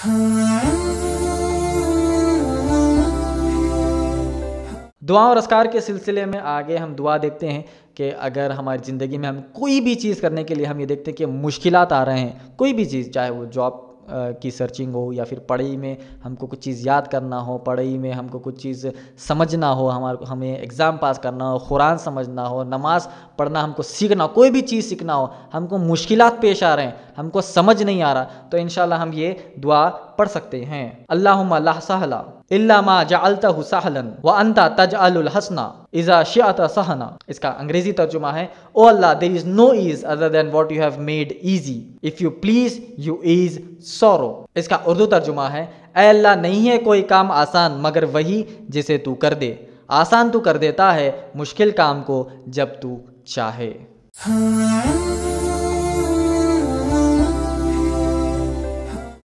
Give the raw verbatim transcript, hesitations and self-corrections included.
दुआ और अस्कार के सिलसिले में आगे हम दुआ देखते हैं कि अगर हमारी ज़िंदगी में हम कोई भी चीज़ करने के लिए हम ये देखते हैं कि मुश्किलात आ रहे हैं, कोई भी चीज़, चाहे वो जॉब की सर्चिंग हो या फिर पढ़ाई में हमको कुछ चीज़ याद करना हो, पढ़ाई में हमको कुछ चीज़ समझना हो, हमारे हमें एग्ज़ाम पास करना हो, कुरान समझना हो, नमाज़ पढ़ना हमको सीखना हो, कोई भी चीज़ सीखना हो, हमको मुश्किलात पेश आ रहे हैं, हमको समझ नहीं आ रहा, तो इंशाल्लाह हम ये दुआ पढ़ सकते हैं। अल्लाहुम्मा ला सहला इल्ला मा जअलतहु सहलन व अंता तजअलुल हसना इज़ा शिअता सहना। इसका अंग्रेजी तर्जुमा है, O Allah, there is no ease other than what you have made easy, if you please you ease sorrow. इसका उर्दू तर्जुमा है, ऐ अल्लाह, नहीं है कोई काम आसान मगर वही जिसे तू कर दे, आसान तू कर देता है मुश्किल काम को जब तू चाहे।